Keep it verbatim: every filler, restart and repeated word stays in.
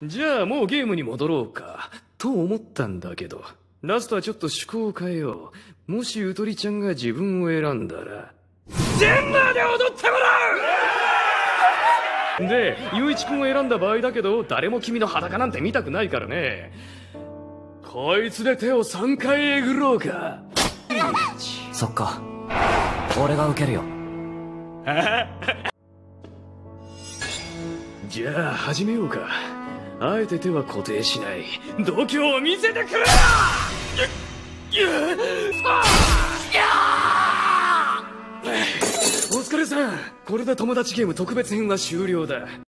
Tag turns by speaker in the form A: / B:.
A: じゃあもうゲームに戻ろうかと思ったんだけど、ラストはちょっと趣向を変えよう。もしゆとりちゃんが自分を選んだら全裸で踊ってもらうで、ゆういちくんを選んだ場合だけど、誰も君の裸なんて見たくないからね。こいつで手をさんかいえぐろうか。
B: そっか、俺が受けるよ。
A: じゃあ始めようか。あえて手は固定しない。度胸を見せてくれ。お疲れさん。これで友達ゲーム特別編は終了だ。